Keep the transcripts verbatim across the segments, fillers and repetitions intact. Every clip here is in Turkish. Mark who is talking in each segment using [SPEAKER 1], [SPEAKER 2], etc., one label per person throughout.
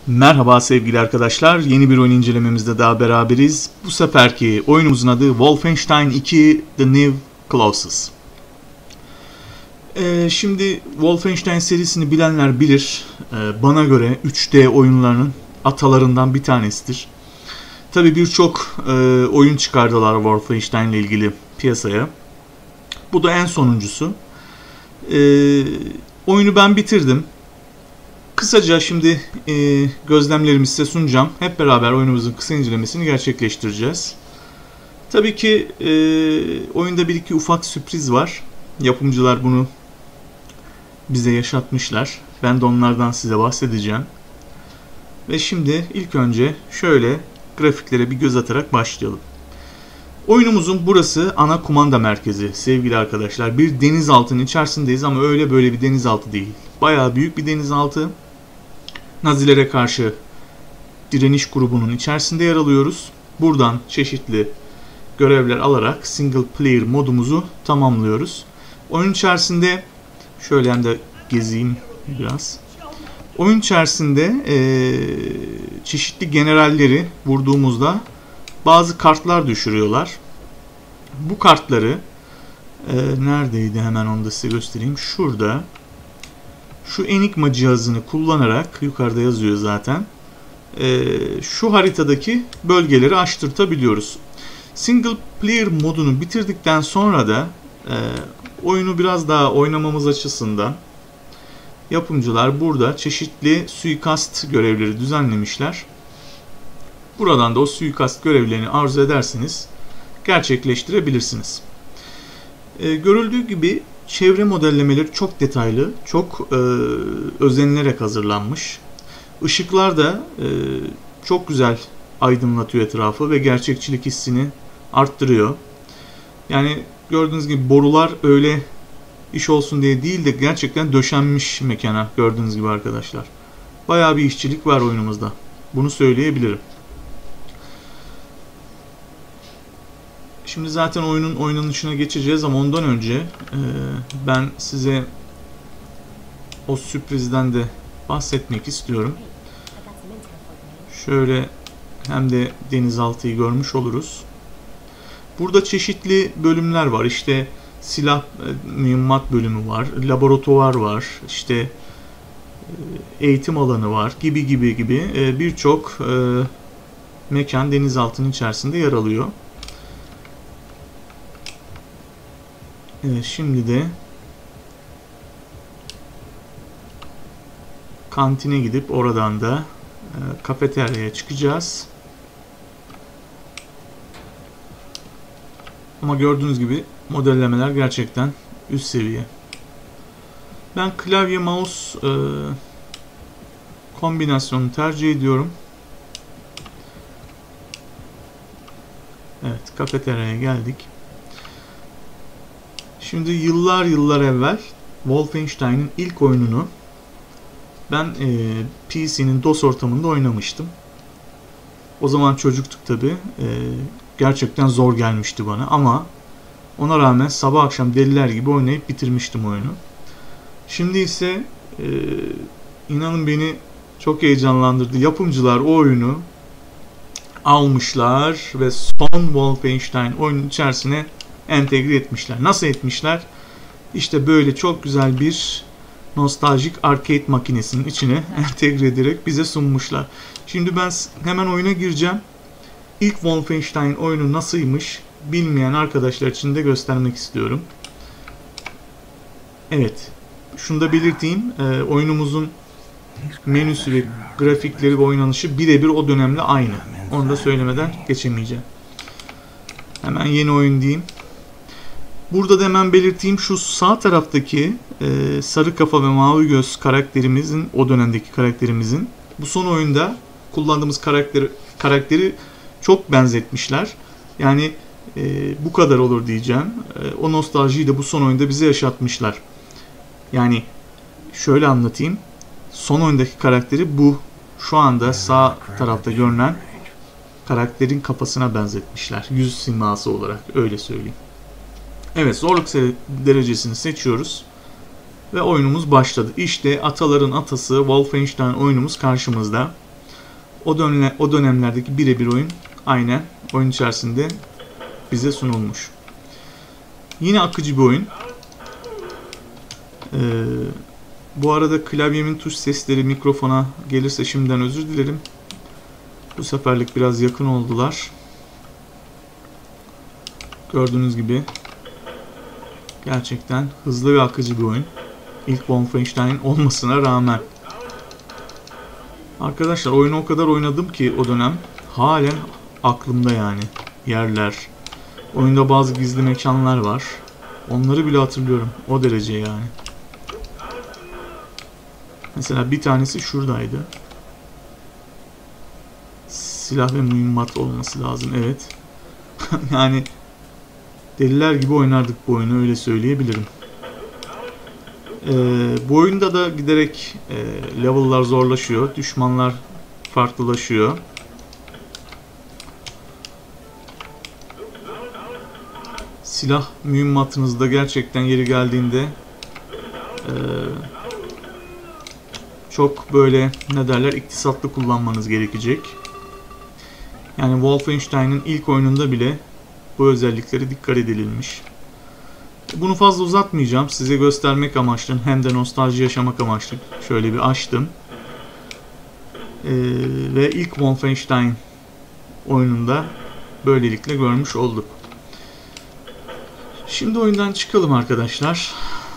[SPEAKER 1] Merhaba sevgili arkadaşlar, yeni bir oyun incelememizde daha beraberiz. Bu seferki oyunumuzun adı Wolfenstein iki The New Colossus. Ee, şimdi Wolfenstein serisini bilenler bilir. Ee, bana göre üç D oyunlarının atalarından bir tanesidir. Tabi birçok e, oyun çıkardılar Wolfenstein ile ilgili piyasaya. Bu da en sonuncusu. Ee, oyunu ben bitirdim. Kısaca şimdi e, gözlemlerimi size sunacağım. Hep beraber oyunumuzun kısa incelemesini gerçekleştireceğiz. Tabii ki e, oyunda bir iki ufak sürpriz var. Yapımcılar bunu bize yaşatmışlar. Ben de onlardan size bahsedeceğim. Ve şimdi ilk önce şöyle grafiklere bir göz atarak başlayalım. Oyunumuzun burası ana kumanda merkezi sevgili arkadaşlar. Bir denizaltının içerisindeyiz ama öyle böyle bir denizaltı değil. Bayağı büyük bir denizaltı. Nazilere karşı direniş grubunun içerisinde yer alıyoruz. Buradan çeşitli görevler alarak single player modumuzu tamamlıyoruz. Oyun içerisinde şöyle hem de gezeyim biraz. Oyun içerisinde e, çeşitli generalleri vurduğumuzda bazı kartlar düşürüyorlar. Bu kartları e, neredeydi, hemen onu da size göstereyim. Şurada. Şu Enigma cihazını kullanarak, yukarıda yazıyor zaten, e, şu haritadaki bölgeleri açtırtabiliyoruz. Single player modunu bitirdikten sonra da e, oyunu biraz daha oynamamız açısından yapımcılar burada çeşitli suikast görevleri düzenlemişler. Buradan da o suikast görevlerini arzu ederseniz gerçekleştirebilirsiniz. E, görüldüğü gibi çevre modellemeleri çok detaylı, çok e, özenilerek hazırlanmış. Işıklar da e, çok güzel aydınlatıyor etrafı ve gerçekçilik hissini arttırıyor. Yani gördüğünüz gibi borular öyle iş olsun diye değil de gerçekten döşenmiş mekana, gördüğünüz gibi arkadaşlar. Bayağı bir işçilik var oyunumuzda. Bunu söyleyebilirim. Şimdi zaten oyunun oynanışına geçeceğiz ama ondan önce e, ben size o sürprizden de bahsetmek istiyorum. Şöyle hem de denizaltıyı görmüş oluruz. Burada çeşitli bölümler var. İşte silah e, mühimmat bölümü var, laboratuvar var, işte e, eğitim alanı var gibi gibi gibi e, birçok e, mekan denizaltının içerisinde yer alıyor. Evet, şimdi de kantine gidip oradan da e, kafeteryaya çıkacağız. Ama gördüğünüz gibi modellemeler gerçekten üst seviye. Ben klavye mouse e, kombinasyonunu tercih ediyorum. Evet, kafeteryaya geldik. Şimdi yıllar yıllar evvel Wolfenstein'in ilk oyununu ben e, P C'nin DOS ortamında oynamıştım. O zaman çocuktuk tabi. E, gerçekten zor gelmişti bana ama ona rağmen sabah akşam deliler gibi oynayıp bitirmiştim oyunu. Şimdi ise e, inanın beni çok heyecanlandırdı. Yapımcılar o oyunu almışlar ve son Wolfenstein oyunun içerisine entegre etmişler. Nasıl etmişler? İşte böyle çok güzel bir nostaljik arcade makinesinin içine entegre ederek bize sunmuşlar. Şimdi ben hemen oyuna gireceğim. İlk Wolfenstein oyunu nasılmış bilmeyen arkadaşlar için de göstermek istiyorum. Evet. Şunu da belirteyim. E, oyunumuzun menüsü ve grafikleri ve oynanışı birebir o dönemle aynı. Onu da söylemeden geçemeyeceğim. Hemen yeni oyun diyeyim. Burada da hemen belirteyim, şu sağ taraftaki e, sarı kafa ve mavi göz karakterimizin, o dönemdeki karakterimizin bu son oyunda kullandığımız karakteri, karakteri çok benzetmişler. Yani e, bu kadar olur diyeceğim. E, o nostaljiyi de bu son oyunda bize yaşatmışlar. Yani şöyle anlatayım. Son oyundaki karakteri bu şu anda sağ tarafta görünen karakterin kafasına benzetmişler. Yüz siması olarak, öyle söyleyeyim. Evet, zorluk derecesini seçiyoruz ve oyunumuz başladı. İşte ataların atası Wolfenstein oyunumuz karşımızda. o, dönem, o dönemlerdeki birebir oyun aynen oyun içerisinde bize sunulmuş. Yine akıcı bir oyun. Ee, bu arada klavyemin tuş sesleri mikrofona gelirse şimdiden özür dilerim. Bu seferlik biraz yakın oldular. Gördüğünüz gibi gerçekten hızlı ve akıcı bir oyun. İlk Wolfenstein olmasına rağmen. Arkadaşlar oyunu o kadar oynadım ki o dönem halen aklımda yani yerler. Oyunda bazı gizli mekanlar var. Onları bile hatırlıyorum. O derece yani. Mesela bir tanesi şuradaydı. Silah ve mühimmat olması lazım. Evet. Yani deliler gibi oynardık bu oyunu, öyle söyleyebilirim. Ee, bu oyunda da giderek e, level'lar zorlaşıyor. Düşmanlar farklılaşıyor. Silah mühimmatınızda gerçekten yeri geldiğinde e, çok böyle ne derler iktisatlı kullanmanız gerekecek. Yani Wolfenstein'in ilk oyununda bile bu özellikleri dikkat edilmiş. Bunu fazla uzatmayacağım. Size göstermek amaçlı hem de nostalji yaşamak amaçlı şöyle bir açtım. Ee, ve ilk Wolfenstein oyununda böylelikle görmüş olduk. Şimdi oyundan çıkalım arkadaşlar.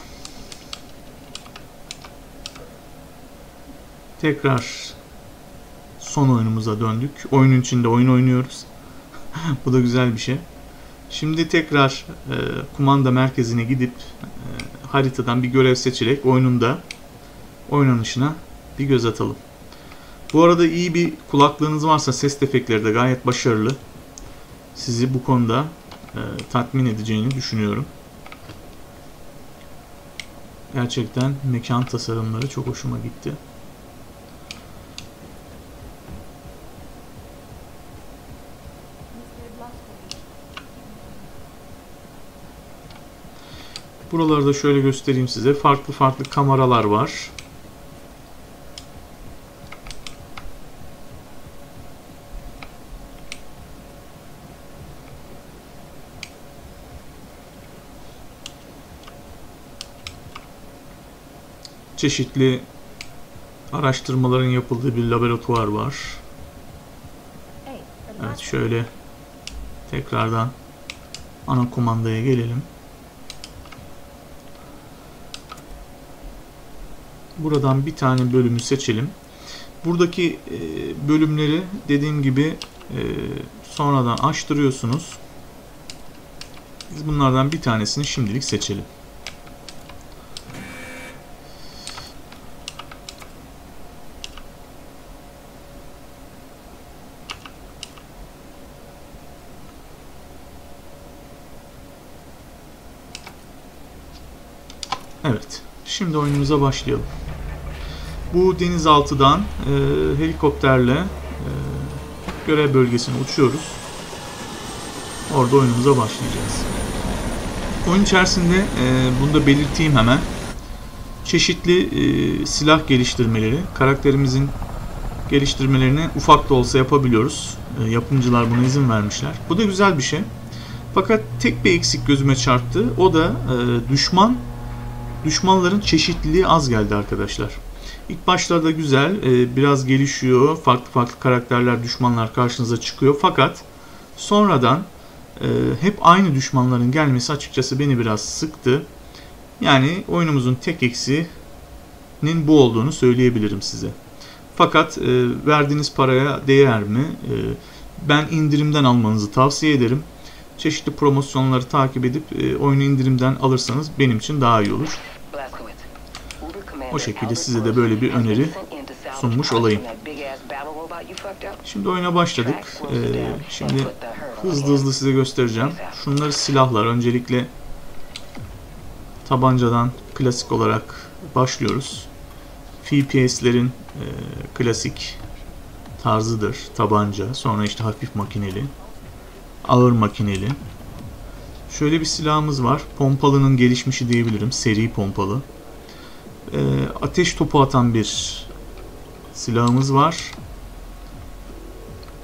[SPEAKER 1] Tekrar son oyunumuza döndük. Oyunun içinde oyun oynuyoruz. Bu da güzel bir şey. Şimdi tekrar e, kumanda merkezine gidip e, haritadan bir görev seçerek oyununda oynanışına bir göz atalım. Bu arada iyi bir kulaklığınız varsa ses efektleri de gayet başarılı. Sizi bu konuda e, tatmin edeceğini düşünüyorum. Gerçekten mekan tasarımları çok hoşuma gitti. Buraları da şöyle göstereyim size. Farklı farklı kameralar var. Çeşitli araştırmaların yapıldığı bir laboratuvar var. Evet, şöyle tekrardan ana kumandaya gelelim. Buradan bir tane bölümü seçelim. Buradaki bölümleri dediğim gibi sonradan açtırıyorsunuz. Biz bunlardan bir tanesini şimdilik seçelim. Evet. Şimdi oyunumuza başlayalım. Bu denizaltıdan e, helikopterle e, görev bölgesine uçuyoruz. Orada oyunumuza başlayacağız. Oyun içerisinde e, bunu da belirteyim hemen. Çeşitli e, silah geliştirmeleri, karakterimizin geliştirmelerini ufak da olsa yapabiliyoruz. E, yapımcılar buna izin vermişler. Bu da güzel bir şey. Fakat tek bir eksik gözüme çarptı. O da e, düşman Düşmanların çeşitliliği az geldi arkadaşlar. İlk başlarda güzel, biraz gelişiyor. Farklı farklı karakterler, düşmanlar karşınıza çıkıyor. Fakat sonradan hep aynı düşmanların gelmesi açıkçası beni biraz sıktı. Yani oyunumuzun tek eksiğinin bu olduğunu söyleyebilirim size. Fakat verdiğiniz paraya değer mi? Ben indirimden almanızı tavsiye ederim. Çeşitli promosyonları takip edip e, oyunu indirimden alırsanız benim için daha iyi olur. O şekilde size de böyle bir öneri sunmuş olayım. Şimdi oyuna başladık. E, şimdi hızlı hızlı size göstereceğim. Şunları silahlar. Öncelikle tabancadan klasik olarak başlıyoruz. F P S'lerin e, klasik tarzıdır. Tabanca. Sonra işte hafif makineli. Ağır makineli. Şöyle bir silahımız var. Pompalının gelişmişi diyebilirim. Seri pompalı. E, ateş topu atan bir silahımız var.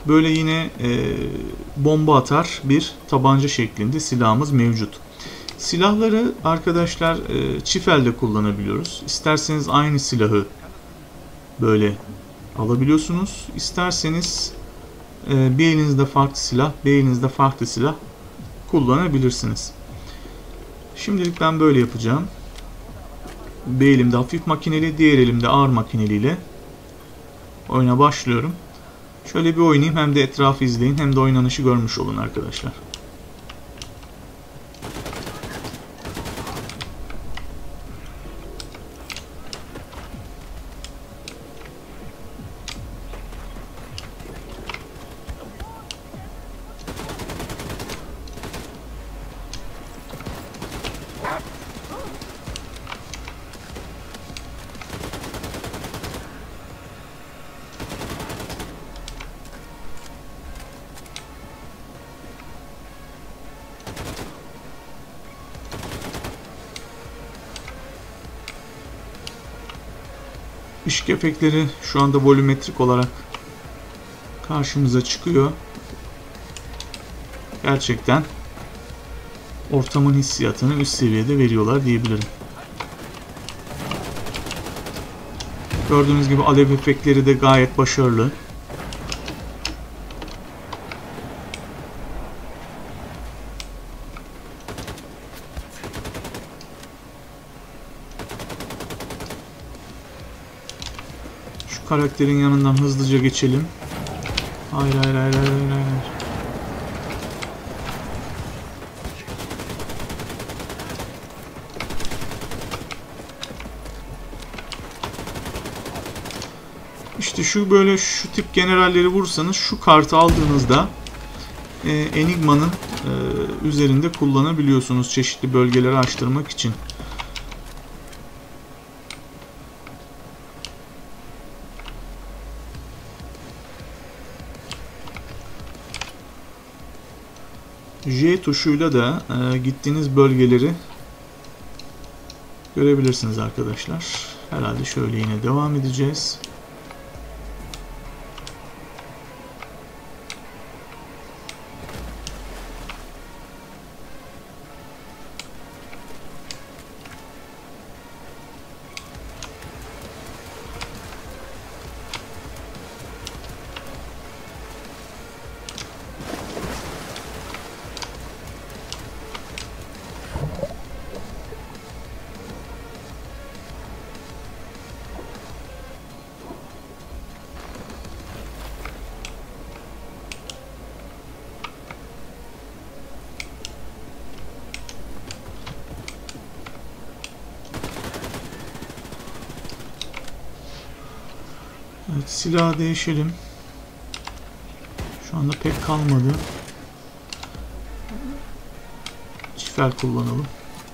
[SPEAKER 1] Böyle yine e, bomba atar bir tabanca şeklinde silahımız mevcut. Silahları arkadaşlar e, çift elde kullanabiliyoruz. İsterseniz aynı silahı böyle alabiliyorsunuz. İsterseniz e, bir elinizde farklı silah, bir elinizde farklı silah kullanabilirsiniz. Şimdilik ben böyle yapacağım. Bir elimde hafif makineli, diğer elimde ağır makineliyle oyuna başlıyorum. Şöyle bir oynayayım, hem de etrafı izleyin, hem de oynanışı görmüş olun arkadaşlar. Işık efektleri şu anda volümetrik olarak karşımıza çıkıyor. Gerçekten ortamın hissiyatını üst seviyede veriyorlar diyebilirim. Gördüğünüz gibi alev efektleri de gayet başarılı. Karakterin yanından hızlıca geçelim. Hayır hayır hayır hayır hayır. hayır. İşte şu böyle şu tip generalleri vursanız şu kartı aldığınızda e, Enigma'nın e, üzerinde kullanabiliyorsunuz çeşitli bölgeleri açtırmak için. J tuşuyla da e, gittiğiniz bölgeleri görebilirsiniz arkadaşlar. Herhalde şöyle yine devam edeceğiz. Evet, silahı değişelim. Şu anda pek kalmadı. Çifer kullanalım.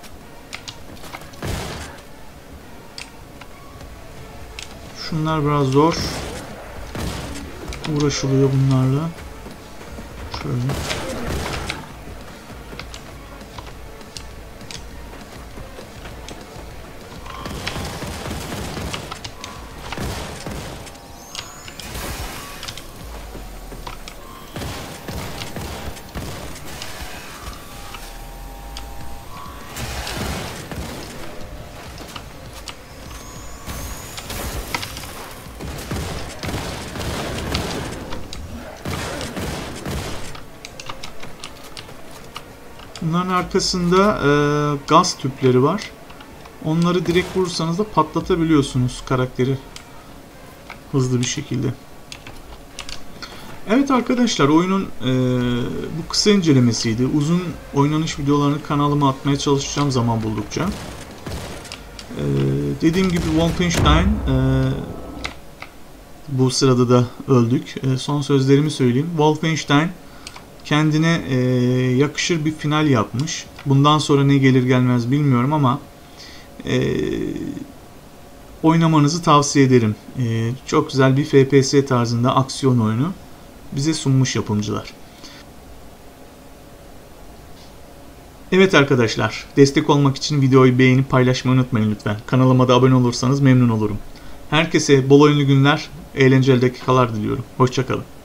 [SPEAKER 1] Şunlar biraz zor. Uğraşılıyor bunlarla. Şöyle. Bunların arkasında e, gaz tüpleri var. Onları direkt vurursanız da patlatabiliyorsunuz karakteri hızlı bir şekilde. Evet arkadaşlar, oyunun e, bu kısa incelemesiydi. Uzun oynanış videolarını kanalıma atmaya çalışacağım zaman buldukça. E, dediğim gibi Wolfenstein, e, bu sırada da öldük. E, son sözlerimi söyleyeyim. Wolfenstein kendine e, yakışır bir final yapmış. Bundan sonra ne gelir gelmez bilmiyorum ama e, oynamanızı tavsiye ederim. E, çok güzel bir F P S tarzında aksiyon oyunu bize sunmuş yapımcılar. Evet arkadaşlar, destek olmak için videoyu beğenip paylaşmayı unutmayın lütfen. Kanalıma da abone olursanız memnun olurum. Herkese bol oyunlu günler, eğlenceli dakikalar diliyorum. Hoşça kalın.